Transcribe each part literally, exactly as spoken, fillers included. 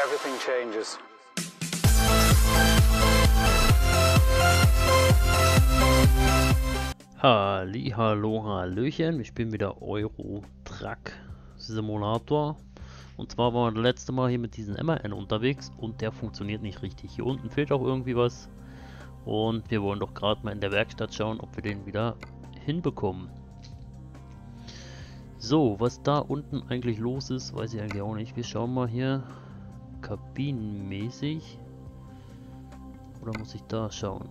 everything changes. Halli, hallo, hallöchen, ich bin wieder Euro Truck Simulator. Und zwar waren wir das letzte Mal hier mit diesem M A N unterwegs und der funktioniert nicht richtig. Hier unten fehlt auch irgendwie was. Und wir wollen doch gerade mal in der Werkstatt schauen, ob wir den wieder hinbekommen. So, was da unten eigentlich los ist, weiß ich eigentlich auch nicht. Wir schauen mal hier kabinenmäßig. Oder muss ich da schauen?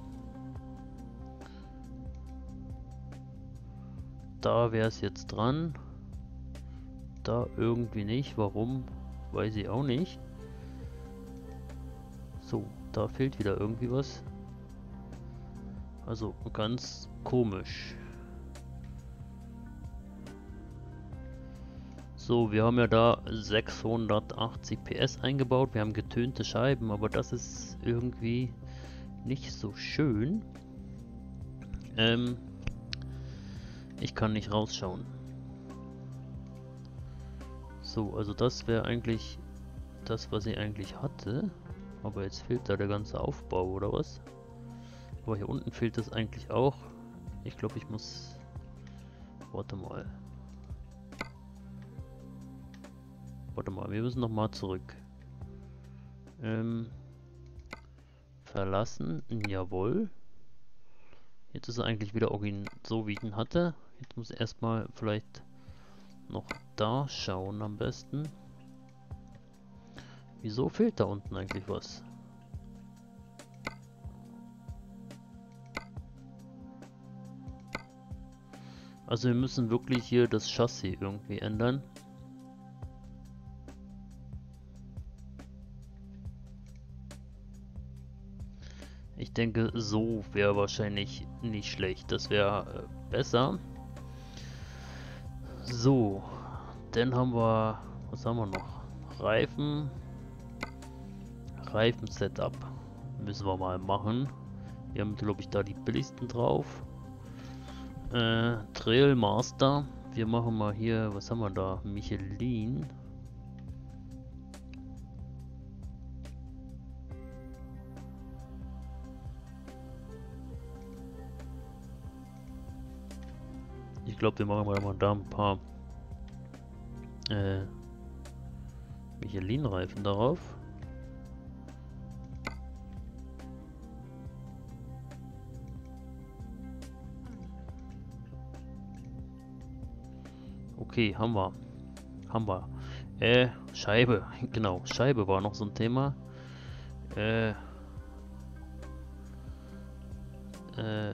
Da wäre es jetzt dran. Da irgendwie nicht. Warum? Weiß ich auch nicht. So, da fehlt wieder irgendwie was. Also ganz komisch. So, wir haben ja da sechshundertachtzig P S eingebaut. Wir haben getönte Scheiben, aber das ist irgendwie nicht so schön. Ähm, ich kann nicht rausschauen. So, also das wäre eigentlich das, was ich eigentlich hatte. Aber jetzt fehlt da der ganze Aufbau, oder was? Aber hier unten fehlt das eigentlich auch. Ich glaube, ich muss... Warte mal. Warte mal, wir müssen nochmal zurück. Ähm... Verlassen. Jawohl. Jetzt ist er eigentlich wieder origin so, wie ich ihn hatte. Jetzt muss ich erstmal vielleicht noch da schauen am besten. Wieso fehlt da unten eigentlich was? Also wir müssen wirklich hier das Chassis irgendwie ändern. Ich denke, so wäre wahrscheinlich nicht schlecht. Das wäre äh, besser. So, dann haben wir, was haben wir noch? Reifen. Reifen-Setup müssen wir mal machen. Wir haben, glaube ich, da die billigsten drauf. Äh, Trail Master. Wir machen mal hier, was haben wir da? Michelin. Ich glaube, wir machen mal da ein paar äh, Michelin-Reifen darauf. Okay, haben wir. Haben wir. Äh, Scheibe. Genau, Scheibe war noch so ein Thema. Äh. Äh.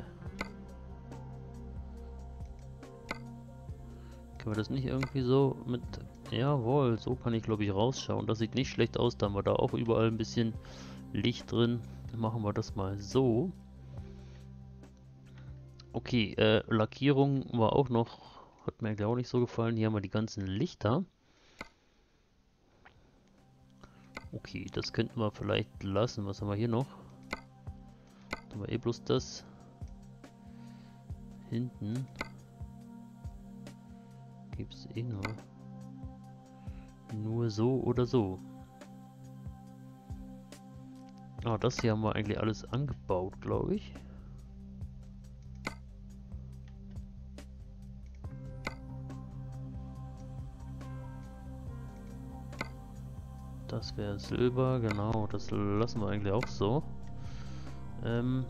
Können wir das nicht irgendwie so mit... Jawohl, so kann ich glaube ich rausschauen. Das sieht nicht schlecht aus. Da haben wir da auch überall ein bisschen Licht drin. Dann machen wir das mal so. Okay, äh, Lackierung war auch noch... Hat mir auch nicht so gefallen. Hier haben wir die ganzen Lichter. Okay, das könnten wir vielleicht lassen. Was haben wir hier noch? Da haben wir eh bloß das. Hinten. Gibt es eh nur. Nur so oder so. Ah, das hier haben wir eigentlich alles angebaut, glaube ich. Das wäre Silber, genau, das lassen wir eigentlich auch so. Ähm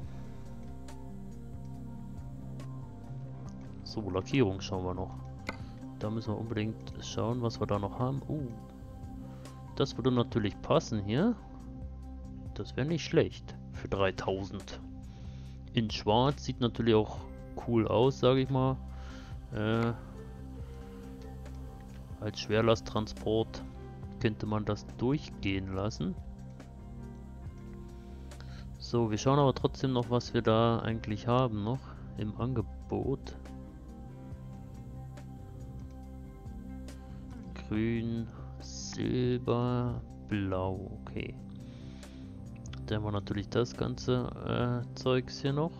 so, Lackierung schauen wir noch. Da müssen wir unbedingt schauen, was wir da noch haben. Uh, das würde natürlich passen hier. Das wäre nicht schlecht für dreitausend. In schwarz sieht natürlich auch cool aus, sage ich mal. Äh, als Schwerlasttransport könnte man das durchgehen lassen. So, wir schauen aber trotzdem noch, was wir da eigentlich haben noch im Angebot. Grün, Silber, Blau, okay. Dann haben wir natürlich das ganze äh, Zeugs hier noch.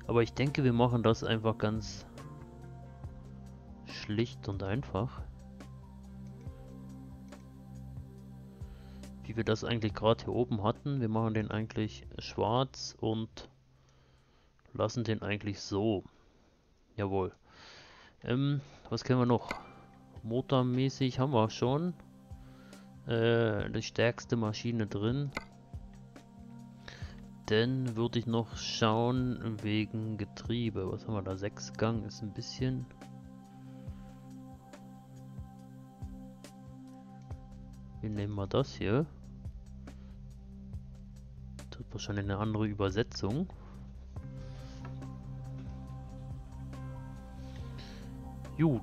Aber ich denke, wir machen das einfach ganz schlicht und einfach. Wie wir das eigentlich gerade hier oben hatten. Wir machen den eigentlich schwarz und lassen den eigentlich so. Jawohl. Ähm, was können wir noch? Motormäßig haben wir schon. Äh, die stärkste Maschine drin. Dann würde ich noch schauen wegen Getriebe. Was haben wir da? Sechs Gang ist ein bisschen. Wie nehmen wir das hier? Das ist wahrscheinlich eine andere Übersetzung. Gut.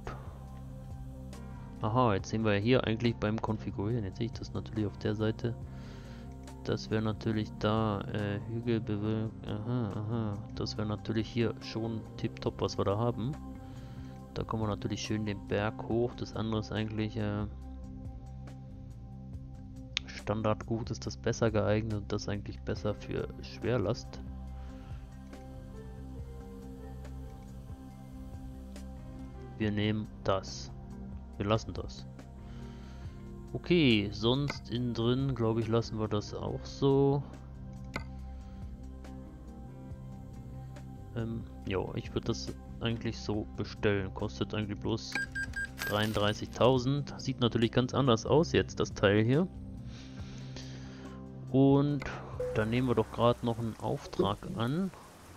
Aha, jetzt sehen wir ja hier eigentlich beim Konfigurieren. Jetzt sehe ich das natürlich auf der Seite. Das wäre natürlich da äh, Hügelbewölkung. Aha, aha. Das wäre natürlich hier schon tipptopp, was wir da haben. Da kommen wir natürlich schön den Berg hoch. Das andere ist eigentlich äh, Standardgut, ist das besser geeignet und das eigentlich besser für Schwerlast. Wir nehmen das. Wir lassen das. Okay, sonst innen drin, glaube ich, lassen wir das auch so. Ähm, ja, ich würde das eigentlich so bestellen. Kostet eigentlich bloß dreiunddreißigtausend. Sieht natürlich ganz anders aus jetzt, das Teil hier. Und dann nehmen wir doch gerade noch einen Auftrag an.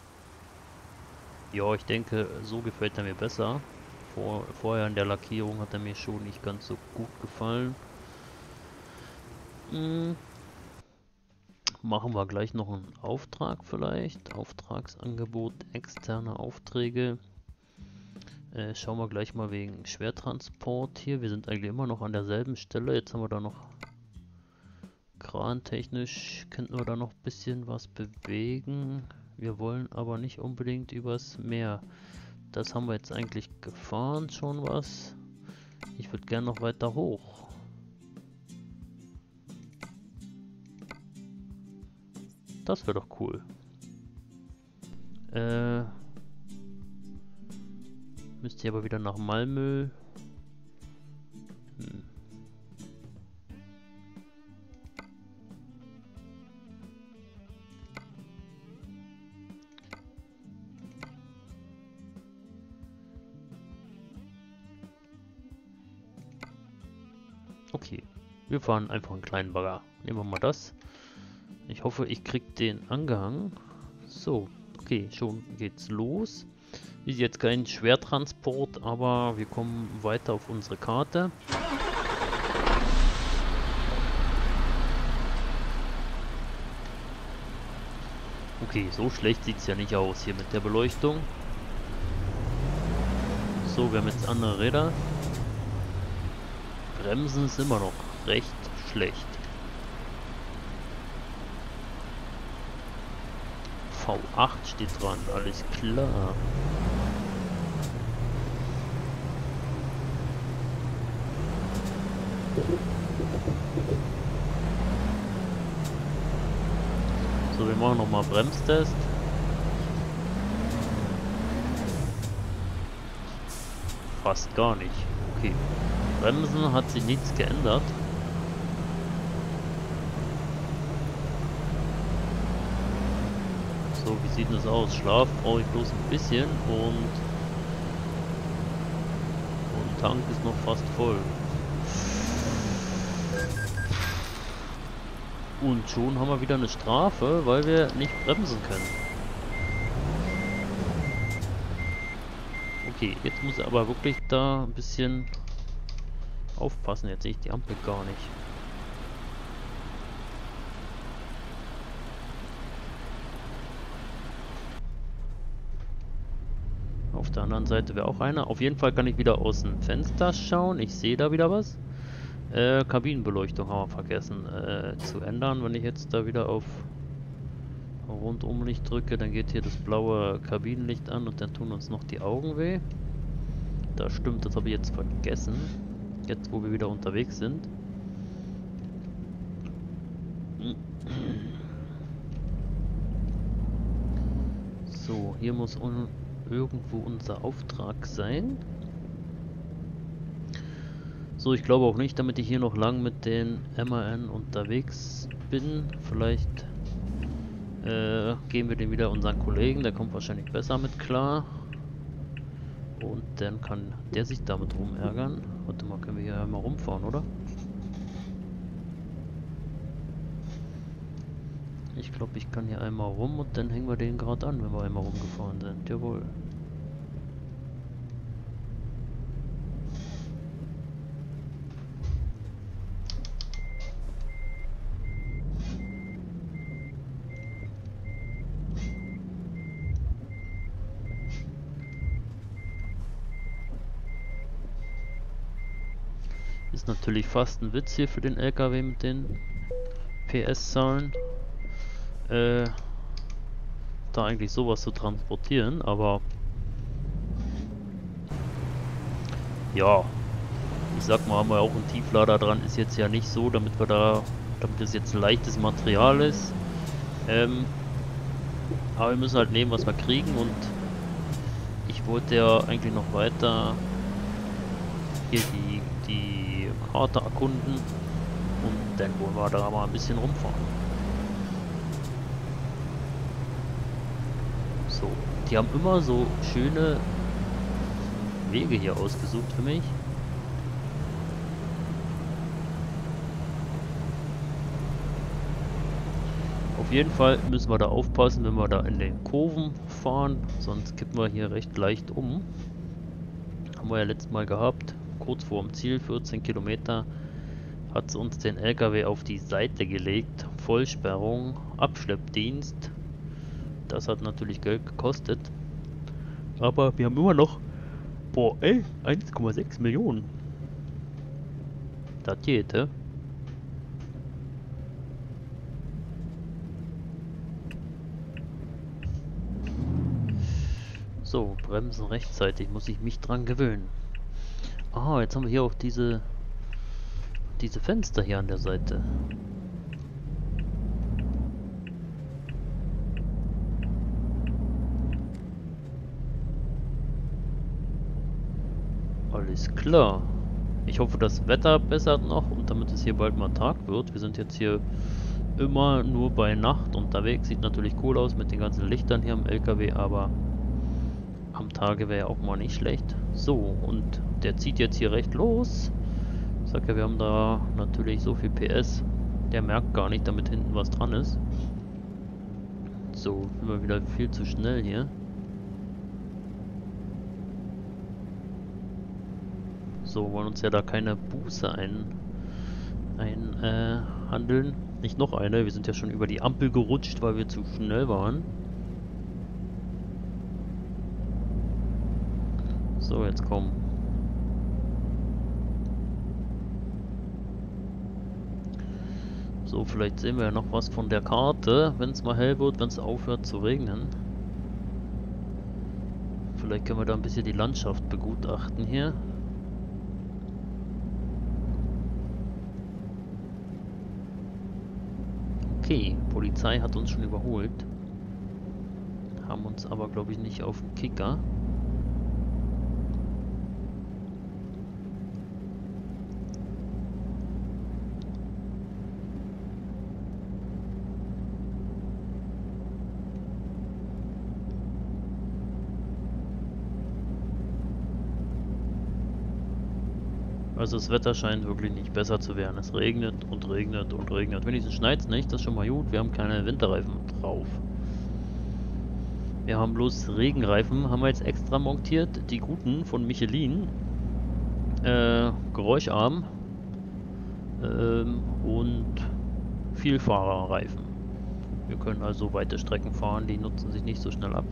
Ja, ich denke, so gefällt er mir besser. Vor, vorher in der Lackierung hat er mir schon nicht ganz so gut gefallen. Hm. Machen wir gleich noch einen Auftrag vielleicht. Auftragsangebot, externe Aufträge. Äh, schauen wir gleich mal wegen Schwertransport hier. Wir sind eigentlich immer noch an derselben Stelle. Jetzt haben wir da noch krantechnisch, könnten wir da noch ein bisschen was bewegen. Wir wollen aber nicht unbedingt übers Meer. Das haben wir jetzt eigentlich gefahren, schon was. Ich würde gerne noch weiter hoch. Das wäre doch cool. Äh, müsst ihr aber wieder nach Malmö. Hm. Okay, wir fahren einfach einen kleinen Bagger. Nehmen wir mal das. Ich hoffe, ich krieg den angehangen. So, okay, schon geht's los. Ist jetzt kein Schwertransport, aber wir kommen weiter auf unsere Karte. Okay, so schlecht sieht es ja nicht aus hier mit der Beleuchtung. So, wir haben jetzt andere Räder. Bremsen ist immer noch recht schlecht. V acht steht dran, alles klar. So, wir machen nochmal Bremstest. Fast gar nicht. Okay. Bremsen hat sich nichts geändert. So, wie sieht das aus? Schlaf brauche ich bloß ein bisschen und, und Tank ist noch fast voll. Und schon haben wir wieder eine Strafe, weil wir nicht bremsen können. Okay, jetzt muss er aber wirklich da ein bisschen aufpassen. Jetzt sehe ich die Ampel gar nicht. Auf der anderen Seite wäre auch einer. Auf jeden Fall kann ich wieder aus dem Fenster schauen. Ich sehe da wieder was. Äh, Kabinenbeleuchtung haben wir vergessen äh, zu ändern. Wenn ich jetzt da wieder auf Rundumlicht drücke, dann geht hier das blaue Kabinenlicht an und dann tun uns noch die Augen weh. Das stimmt, das habe ich jetzt vergessen. Jetzt, wo wir wieder unterwegs sind. So, hier muss un irgendwo unser Auftrag sein. So, ich glaube auch nicht, damit ich hier noch lang mit den M A N unterwegs bin. Vielleicht äh, geben wir den wieder unseren Kollegen, der kommt wahrscheinlich besser mit klar. Und dann kann der sich damit rumärgern. Warte mal, können wir hier einmal rumfahren, oder? Ich glaube, ich kann hier einmal rum und dann hängen wir den gerade an, wenn wir einmal rumgefahren sind. Jawohl. Ist natürlich fast ein Witz hier für den L K W mit den P S-Zahlen. Äh, da eigentlich sowas zu transportieren, aber ja, ich sag mal, haben wir auch einen Tieflader dran, ist jetzt ja nicht so, damit wir da, damit das jetzt leichtes Material ist. Ähm, aber wir müssen halt nehmen, was wir kriegen, und ich wollte ja eigentlich noch weiter hier die, die Karte erkunden und dann wollen wir da mal ein bisschen rumfahren. So, die haben immer so schöne Wege hier ausgesucht für mich. Auf jeden Fall müssen wir da aufpassen, wenn wir da in den Kurven fahren, sonst kippen wir hier recht leicht um. Haben wir ja letztes Mal gehabt, kurz vor dem Ziel, vierzehn Kilometer, hat sie uns den L K W auf die Seite gelegt. Vollsperrung, Abschleppdienst. Das hat natürlich Geld gekostet. Aber wir haben immer noch, boah ey, eins Komma sechs Millionen. Das geht, hä? So, bremsen rechtzeitig, muss ich mich dran gewöhnen. Ah, jetzt haben wir hier auch diese diese Fenster hier an der Seite. Alles klar. Ich hoffe, das Wetter bessert noch und damit es hier bald mal Tag wird. Wir sind jetzt hier immer nur bei Nacht unterwegs. Sieht natürlich cool aus mit den ganzen Lichtern hier am L K W, aber am Tage wäre ja auch mal nicht schlecht. So, und der zieht jetzt hier recht los. Ich sag ja, wir haben da natürlich so viel P S. Der merkt gar nicht, damit hinten was dran ist. So, immer wieder viel zu schnell hier. So, wollen uns ja da keine Buße ein, ein äh, handeln. Nicht noch eine, wir sind ja schon über die Ampel gerutscht, weil wir zu schnell waren. So, jetzt komm. So, vielleicht sehen wir ja noch was von der Karte, wenn es mal hell wird, wenn es aufhört zu regnen. Vielleicht können wir da ein bisschen die Landschaft begutachten hier. Okay, Polizei hat uns schon überholt. Haben uns aber, glaube ich, nicht auf dem Kicker. Also das Wetter scheint wirklich nicht besser zu werden. Es regnet und regnet und regnet. Wenigstens schneit es nicht, das ist schon mal gut. Wir haben keine Winterreifen drauf. Wir haben bloß Regenreifen, haben wir jetzt extra montiert. Die guten von Michelin. Äh, geräuscharm. Ähm, und Vielfahrerreifen. Wir können also weite Strecken fahren, die nutzen sich nicht so schnell ab.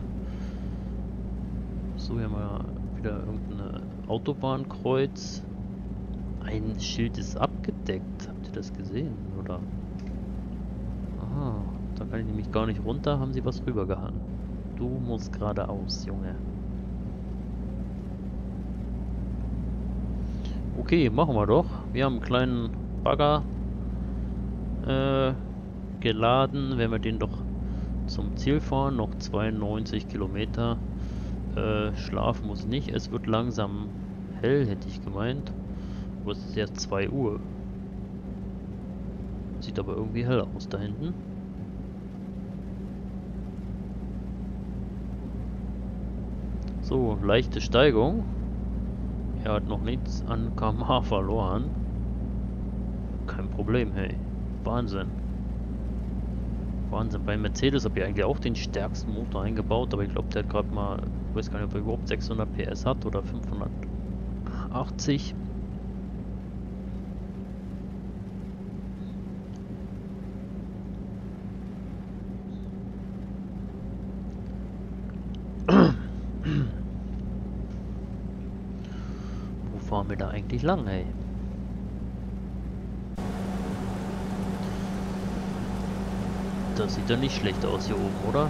So, hier haben wir wieder irgendein Autobahnkreuz. Ein Schild ist abgedeckt. Habt ihr das gesehen, oder? Aha, da kann ich nämlich gar nicht runter. Haben sie was rübergehangen. Du musst geradeaus, Junge. Okay, machen wir doch. Wir haben einen kleinen Bagger äh, geladen. Wenn wir den doch zum Ziel fahren, noch zweiundneunzig Kilometer. Äh, schlafen muss nicht, es wird langsam hell, hätte ich gemeint. Aber es ist erst zwei Uhr. Sieht aber irgendwie hell aus da hinten. So, leichte Steigung. Er hat noch nichts an Kmh verloren. Kein Problem, hey. Wahnsinn. Wahnsinn. Bei Mercedes habe ich eigentlich auch den stärksten Motor eingebaut, aber ich glaube, der hat gerade mal, ich weiß gar nicht, ob er überhaupt sechshundert P S hat oder fünfhundertachtzig. Wo fahren wir da eigentlich lang, ey? Das sieht ja nicht schlecht aus hier oben, oder?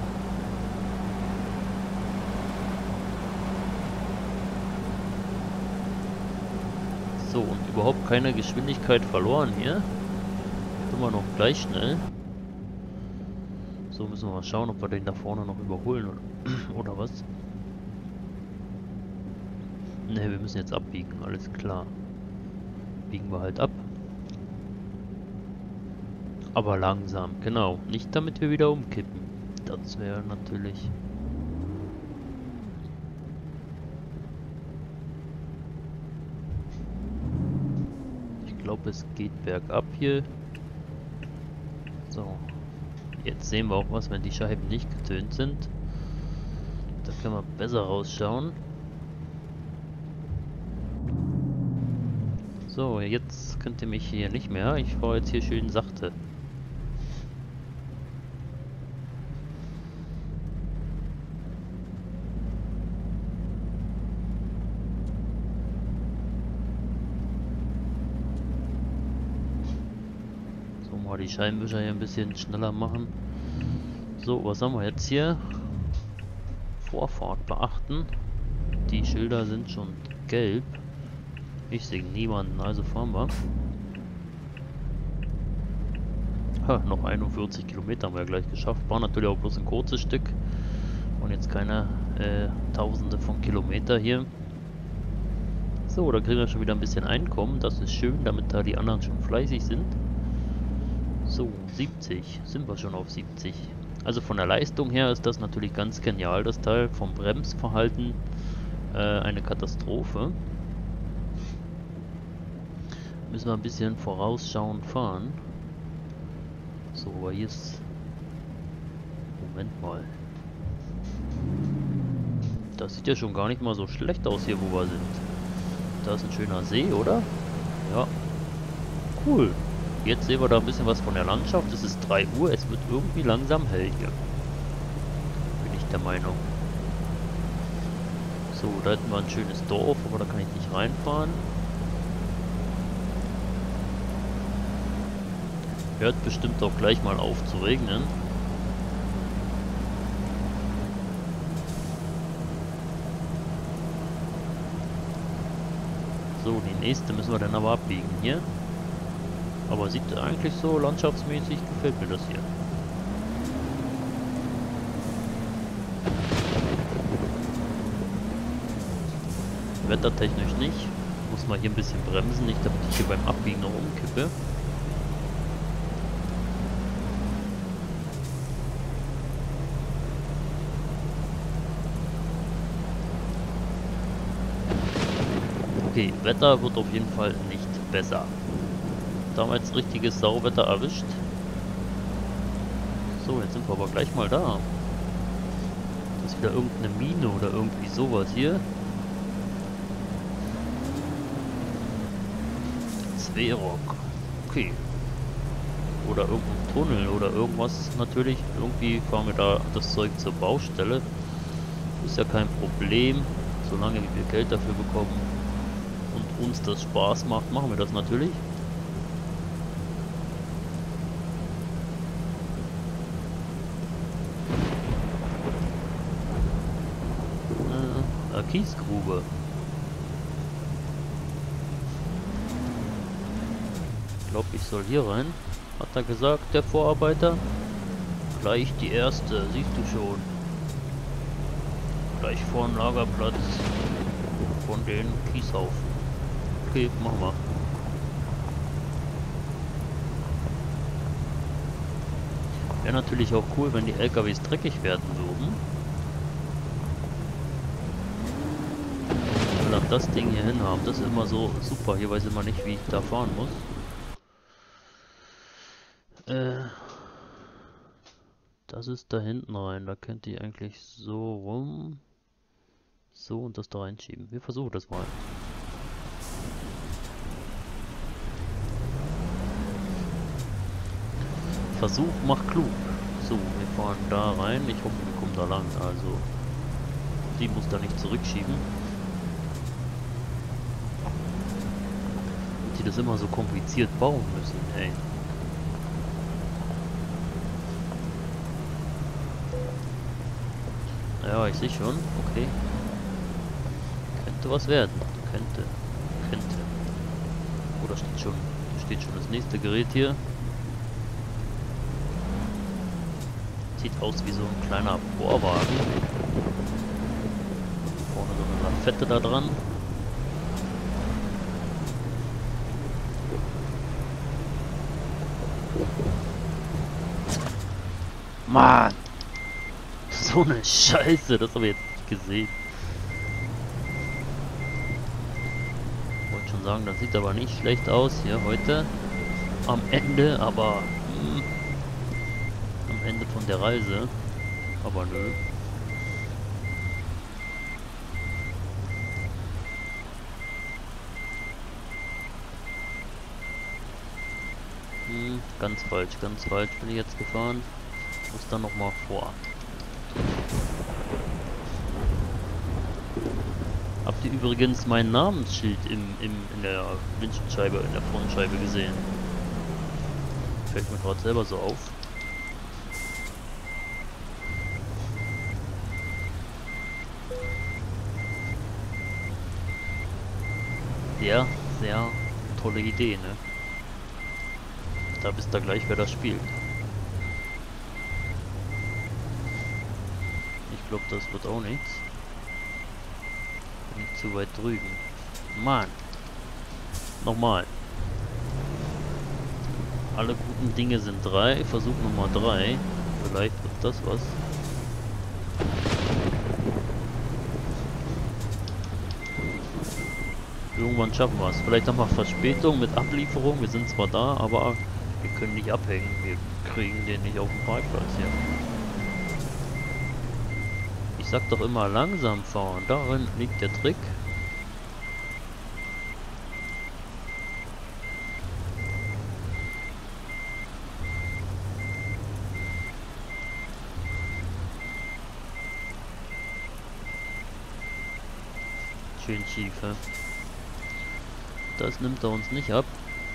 So, und überhaupt keine Geschwindigkeit verloren hier. Immer noch gleich schnell. So, müssen wir mal schauen, ob wir den da vorne noch überholen oder, oder was. Ne, wir müssen jetzt abbiegen, alles klar. Biegen wir halt ab. Aber langsam, genau. Nicht damit wir wieder umkippen. Das wäre natürlich... Ich glaube, es geht bergab hier. So. Jetzt sehen wir auch was, wenn die Scheiben nicht getönt sind. Da können wir besser rausschauen. So, jetzt könnt ihr mich hier nicht mehr. Ich fahre jetzt hier schön sachte. Die Scheibenwischer hier ein bisschen schneller machen. So, was haben wir jetzt hier? Vorfahrt beachten. Die Schilder sind schon gelb. Ich sehe niemanden, also fahren wir. Ha, noch einundvierzig Kilometer haben wir gleich geschafft. War natürlich auch bloß ein kurzes Stück. Und jetzt keine äh, Tausende von Kilometer hier. So, da kriegen wir schon wieder ein bisschen Einkommen. Das ist schön, damit da die anderen schon fleißig sind. So, siebzig. Sind wir schon auf siebzig. Also von der Leistung her ist das natürlich ganz genial, das Teil. Vom Bremsverhalten äh, eine Katastrophe. Müssen wir ein bisschen vorausschauend fahren. So, aber hier ist... Moment mal. Das sieht ja schon gar nicht mal so schlecht aus hier, wo wir sind. Da ist ein schöner See, oder? Ja. Cool. Jetzt sehen wir da ein bisschen was von der Landschaft. Es ist drei Uhr, es wird irgendwie langsam hell hier. Bin ich der Meinung. So, da hätten wir ein schönes Dorf, aber da kann ich nicht reinfahren. Hört bestimmt auch gleich mal auf zu regnen. So, die nächste müssen wir dann aber abbiegen hier. Aber sieht eigentlich so landschaftsmäßig, gefällt mir das hier. Wettertechnisch nicht. Muss mal hier ein bisschen bremsen, nicht damit ich hier beim Abbiegen noch umkippe. Okay, Wetter wird auf jeden Fall nicht besser. Damals richtiges Sauwetter erwischt. So, jetzt sind wir aber gleich mal da. Das ist wieder irgendeine Mine oder irgendwie sowas hier. Zwerok. Okay. Oder irgendein Tunnel oder irgendwas natürlich. Irgendwie fahren wir da das Zeug zur Baustelle. Ist ja kein Problem. Solange wir Geld dafür bekommen und uns das Spaß macht, machen wir das natürlich. Kiesgrube. Ich glaube, ich soll hier rein, hat er gesagt, der Vorarbeiter. Gleich die erste, siehst du schon. Gleich vor dem Lagerplatz von den Kieshaufen. Okay, machen wir. Wäre natürlich auch cool, wenn die L K Ws dreckig werden würden. Und dann das Ding hier hin haben. Das ist immer so super. Hier weiß ich immer nicht, wie ich da fahren muss. Äh, das ist da hinten rein. Da könnt ihr eigentlich so rum. So und das da reinschieben. Wir versuchen das mal. Versuch macht klug. So, wir fahren da rein. Ich hoffe, wir kommen da lang. Also, die muss da nicht zurückschieben. Und die das immer so kompliziert bauen müssen, ey. Ja, ich sehe schon. Okay. Könnte was werden. Könnte. Könnte. Oh, da steht schon, da steht schon das nächste Gerät hier. Sieht aus wie so ein kleiner Bohrwagen. Vorne so eine Lafette da dran. Mann! So eine Scheiße, das habe ich jetzt nicht gesehen. Ich wollte schon sagen, das sieht aber nicht schlecht aus hier heute. Am Ende, aber... Mh, am Ende von der Reise. Aber nö. Hm, ganz falsch, ganz falsch bin ich jetzt gefahren. Muss dann nochmal vor. Habt ihr übrigens mein Namensschild im, im, in der Windschutzscheibe, in der Frontscheibe gesehen? Fällt mir gerade selber so auf. Sehr, sehr tolle Idee, ne? Da wisst ihr gleich, wer das spielt. Ich glaube, das wird auch nichts. Bin zu weit drüben. Mann. Nochmal. Alle guten Dinge sind drei. Versuch Nummer drei. Vielleicht wird das was. Irgendwann schaffen wir es. Vielleicht nochmal Verspätung mit Ablieferung. Wir sind zwar da, aber wir können nicht abhängen. Wir kriegen den nicht auf dem Parkplatz hier. Ich sag doch immer langsam fahren. Darin liegt der Trick. Schön schief, hä? Das nimmt er uns nicht ab.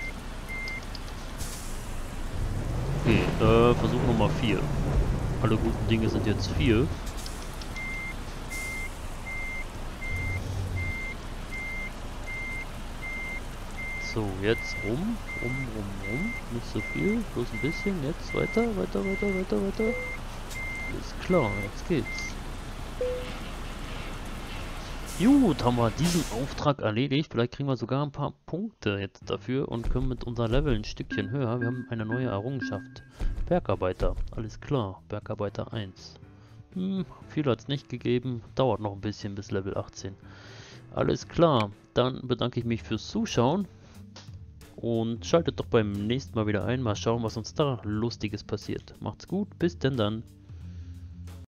Okay, äh, Versuch Nummer vier. Alle guten Dinge sind jetzt vier. So, jetzt rum, rum, rum, rum. Nicht so viel, bloß ein bisschen. Jetzt weiter, weiter, weiter, weiter, weiter. Ist klar, jetzt geht's. Gut, haben wir diesen Auftrag erledigt. Vielleicht kriegen wir sogar ein paar Punkte jetzt dafür und können mit unser Level ein Stückchen höher. Wir haben eine neue Errungenschaft. Bergarbeiter, alles klar. Bergarbeiter eins. Hm, viel hat es nicht gegeben. Dauert noch ein bisschen bis Level achtzehn. Alles klar, dann bedanke ich mich fürs Zuschauen. Und schaltet doch beim nächsten Mal wieder ein. Mal schauen, was uns da Lustiges passiert. Macht's gut, bis denn dann.